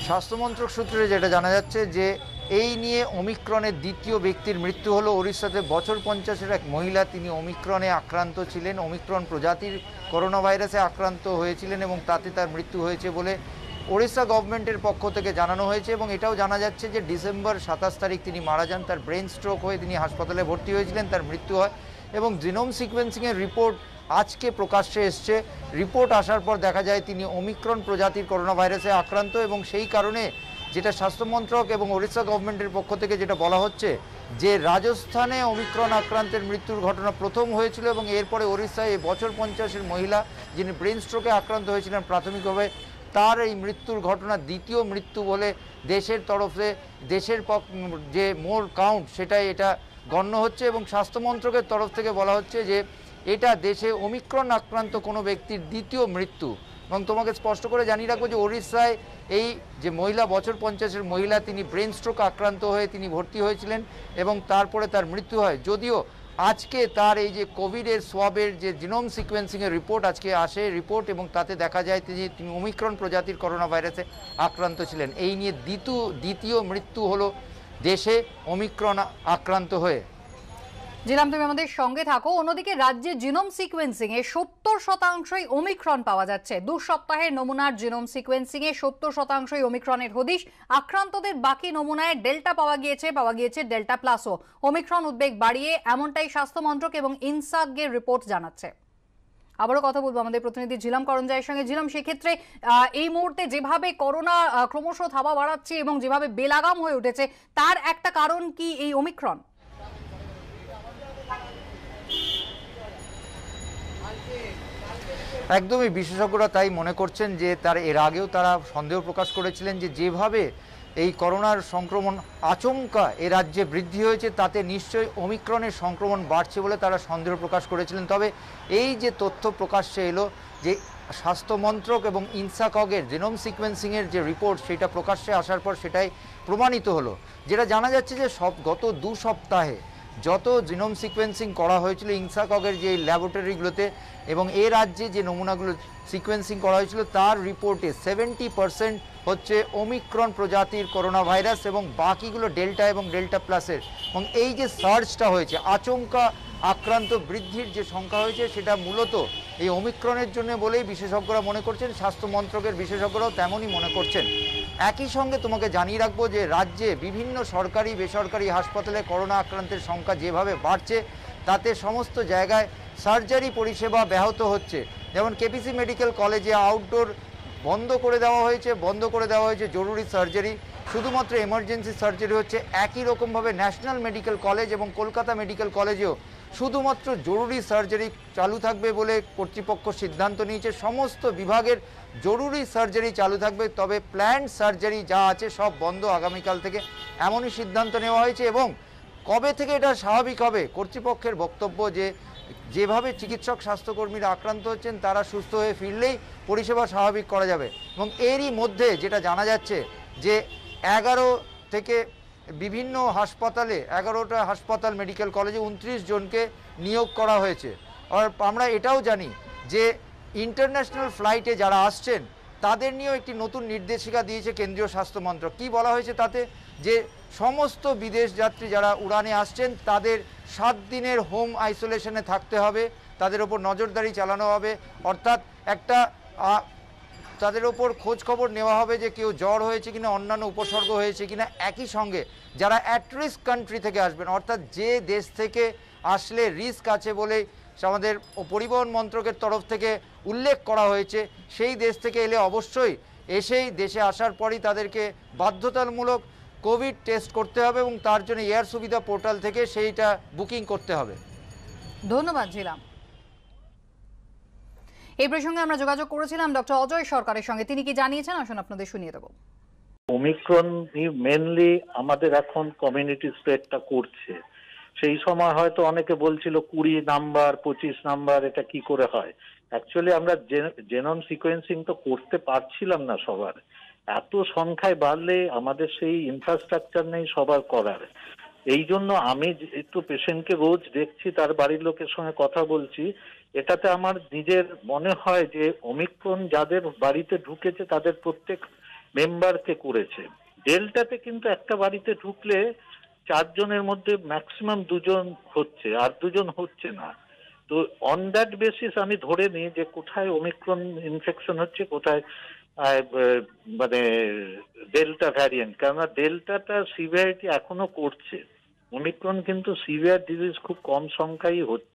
স্বাস্থ্যমন্ত্রক সূত্রে যেটা জানা যাচ্ছে যে এই নিয়ে ওমিক্রনের দ্বিতীয় ব্যক্তির মৃত্যু হলো। ওড়িশাতে বছর 50-এর এক মহিলা, তিনি ওমিক্রনে আক্রান্ত ছিলেন, ওমিক্রন প্রজাতির করোনা ভাইরাসে আক্রান্ত হয়েছিলেন এবং তাতে তার মৃত্যু হয়েছে বলে ওড়িশা গভর্নমেন্টের পক্ষ থেকে জানানো হয়েছে। এবং এটাও জানা যাচ্ছে যে ডিসেম্বর 27 তারিখ তিনি মারা যান। তার ব্রেন স্ট্রোক হয়ে তিনি হাসপাতালে ভর্তি হয়েছিলেন, তার মৃত্যু হয়। এবং জিনোম সিকোয়েন্সিংয়ের রিপোর্ট আজকে প্রকাশ্যে এসছে। রিপোর্ট আসার পর দেখা যায় তিনি ওমিক্রন প্রজাতির করোনা ভাইরাসে আক্রান্ত, এবং সেই কারণে যেটা স্বাস্থ্যমন্ত্রক এবং ওড়িশা গভর্নমেন্টের পক্ষ থেকে যেটা বলা হচ্ছে যে রাজস্থানে ওমিক্রন আক্রান্তের মৃত্যুর ঘটনা প্রথম হয়েছিল, এবং এরপরে ওড়িশায় বছর 50-এর মহিলা যিনি ব্রেন স্ট্রোকে আক্রান্ত হয়েছিলেন প্রাথমিকভাবে, তার এই মৃত্যুর ঘটনা দ্বিতীয় মৃত্যু বলে দেশের তরফে দেশের যে মোর কাউন্ট সেটাই এটা গণ্য হচ্ছে। এবং স্বাস্থ্যমন্ত্রকের তরফ থেকে বলা হচ্ছে যে এটা দেশে ওমিক্রন আক্রান্ত কোনো ব্যক্তির দ্বিতীয় মৃত্যু। এবং তোমাকে স্পষ্ট করে জানিয়ে রাখবো যে ওড়িশায় এই যে মহিলা বছর 50-এর মহিলা, তিনি ব্রেন স্ট্রোক আক্রান্ত হয়ে তিনি ভর্তি হয়েছিলেন এবং তারপরে তার মৃত্যু হয়। যদিও আজকে তার এই যে কোভিডের সোয়াবের যে জিনোম সিকোয়েন্সিংয়ের রিপোর্ট আজকে আসে রিপোর্ট, এবং তাতে দেখা যায় যে তিনি ওমিক্রন প্রজাতির করোনা ভাইরাসে আক্রান্ত ছিলেন। এই নিয়ে দ্বিতীয় মৃত্যু হলো দেশে ওমিক্রন আক্রান্ত হয়ে। জিলাম, তুমি আমাদের সঙ্গে থাকো। অন্যদিকে রাজ্যে জিনোম সিকোয়েন্সিং এ 70%ই ওমিক্রন পাওয়া যাচ্ছে। 2 সপ্তাহের নমুনার জিনোম সিকোয়েন্সিং এ 70%ই ওমিক্রনের হদিশ। আক্রান্তদের বাকি নমুনায় ডেল্টা পাওয়া গিয়েছে ডেল্টা প্লাসও। ওমিক্রন উদ্বেগ বাড়িয়ে, এমনটাই স্বাস্থ্যমন্ত্রক এবং ইনসাগের রিপোর্ট জানাচ্ছে। আবারও কথা বলবো আমাদের প্রতিনিধি ঝিলাম করঞ্জায়ের সঙ্গে। ঝিলাম, সেক্ষেত্রে এই মুহূর্তে যেভাবে করোনা ক্রমশ থাবা বাড়াচ্ছে এবং যেভাবে বেলাগাম হয়ে উঠেছে, তার একটা কারণ কি এই ওমিক্রন? একদমই, বিশেষজ্ঞরা তাই মনে করছেন যে এর আগেও তারা সন্দেহ প্রকাশ করেছিলেন যে যেভাবে এই করোনার সংক্রমণ আচমকা এ রাজ্যে বৃদ্ধি হয়েছে, তাতে নিশ্চয়ই ওমিক্রনের সংক্রমণ বাড়ছে বলে তারা সন্দেহ প্রকাশ করেছিলেন। তবে এই যে তথ্য প্রকাশ্যে এলো যে স্বাস্থ্যমন্ত্রক এবং ইনসাকগের জিনোম সিকোয়েন্সিংয়ের যে রিপোর্ট সেটা প্রকাশ্যে আসার পর সেটাই প্রমাণিত হলো। যেটা জানা যাচ্ছে যে গত 2 সপ্তাহে যত জিনোম সিকোয়েন্সিং করা হয়েছিল ইনসাকগের যে ল্যাবরেটরিগুলোতে এবং এ রাজ্যে যে নমুনাগুলো সিকোয়েন্সিং করা হয়েছিল, তার রিপোর্টে 70% হচ্ছে ওমিক্রন প্রজাতির করোনা ভাইরাস এবং বাকিগুলো ডেল্টা এবং ডেল্টা প্লাসের। এবং এই যে সার্জটা হয়েছে, আচমকা আক্রান্ত বৃদ্ধির যে সংখ্যা হয়েছে, সেটা মূলত এই ওমিক্রনের জন্য বলেই বিশেষজ্ঞরা মনে করছেন। স্বাস্থ্য মন্ত্রকের বিশেষজ্ঞরাও তেমনই মনে করছেন। একই সঙ্গে তোমাকে জানিয়ে রাখবো যে রাজ্যে বিভিন্ন সরকারি বেসরকারি হাসপাতালে করোনা আক্রান্তের সংখ্যা যেভাবে বাড়ছে, তাতে সমস্ত জায়গায় সার্জারি পরিষেবা ব্যাহত হচ্ছে। যেমন কেপিসি মেডিকেল কলেজে আউটডোর বন্ধ করে দেওয়া হয়েছে জরুরি সার্জারি, শুধুমাত্র এমার্জেন্সি সার্জারি হচ্ছে। একই রকমভাবে ন্যাশনাল মেডিকেল কলেজ এবং কলকাতা মেডিকেল কলেজেও শুধুমাত্র জরুরি সার্জারি চালু থাকবে বলে কর্তৃপক্ষ সিদ্ধান্ত নিয়েছে। সমস্ত বিভাগের জরুরি সার্জারি চালু থাকবে, তবে প্ল্যান্ড সার্জারি যা আছে সব বন্ধ আগামীকাল থেকে, এমনই সিদ্ধান্ত নেওয়া হয়েছে। এবং কবে থেকে এটা স্বাভাবিক হবে, কর্তৃপক্ষের বক্তব্য যে যেভাবে চিকিৎসক স্বাস্থ্যকর্মীরা আক্রান্ত হচ্ছেন তারা সুস্থ হয়ে ফিরলেই পরিষেবা স্বাভাবিক করা যাবে। এবং এরই মধ্যে যেটা জানা যাচ্ছে যে 11 থেকে বিভিন্ন হাসপাতালে 11টা হাসপাতাল মেডিকেল কলেজে 29 জনকে নিয়োগ করা হয়েছে। আর আমরা এটাও জানি যে ইন্টারন্যাশনাল ফ্লাইটে যারা আসছেন তাদের নিয়েও একটি নতুন নির্দেশিকা দিয়েছে কেন্দ্রীয় স্বাস্থ্য মন্ত্রক। কী বলা হয়েছে তাতে, যে সমস্ত বিদেশ যাত্রী যারা উড়ানে আসছেন তাদের 7 দিনের হোম আইসোলেশনে থাকতে হবে, তাদের ওপর নজরদারি চালানো হবে। অর্থাৎ একটা তাদের ওপর খোঁজ খবর নেওয়া হবে যে কেউ জ্বর হয়েছে কিনা, অন্যান্য উপসর্গ হয়েছে কিনা। একই সঙ্গে যারা অ্যাট রিস্ক কান্ট্রি থেকে আসবেন, অর্থাৎ যে দেশ থেকে আসলে রিস্ক আছে বলে আমাদের পরিবহন মন্ত্রকের তরফ থেকে উল্লেখ করা হয়েছে, সেই দেশ থেকে এলে অবশ্যই এসেই দেশে আসার পরই তাদেরকে বাধ্যতামূলক কোভিড টেস্ট করতে হবে এবং তার জন্য এয়ার সুবিধা পোর্টাল থেকে সেইটা বুকিং করতে হবে। ধন্যবাদ ঝিলাম। এই প্রসঙ্গে আমরা যোগাযোগ করেছিলাম ডক্টর অজয় সরকারের সঙ্গে। তিনি কি জানিয়েছেন, আসুন আপনাদের শুনিয়ে দেব। ওমিক্রন মেনলি আমাদের এখন কমিউনিটি স্প্রেডটা করছে। সেই সময় হয়তো অনেকে বলছিল 20 নাম্বার 25 নাম্বার, এটা কি করে হয়। অ্যাকচুয়ালি আমরা জেনোম সিকোয়েন্সিং তো করতে পারছিলাম না সবার। এত সংখ্যায় বাড়লে আমাদের সেই ইনফ্রাস্ট্রাকচার নেই সবার করার। এই জন্য আমি একটু পেশেন্টকে রোজ দেখছি, তার বাড়ির লোকের সঙ্গে কথা বলছি, এটাতে আমার নিজের মনে হয় যে ওমিক্রন যাদের বাড়িতে ঢুকেছে তাদের প্রত্যেক মেম্বারকে করেছে। ডেল্টাতে কিন্তু একটা বাড়িতে ঢুকলে 4 জনের মধ্যে ম্যাক্সিমাম 2 জন হচ্ছে, আর 2 জন হচ্ছে না। তো অন দ্যাট বেসিস আমি ধরে নিই যে কোথায় ওমিক্রন ইনফেকশন হচ্ছে, কোথায় মানে ডেল্টা ভ্যারিয়েন্ট। কেননা ডেল্টাটা সিভিয়ারিটি এখনো করছে, ওমিক্রন কিন্তু সিভিয়ার ডিজিজ খুব কম সংখ্যাই হচ্ছে।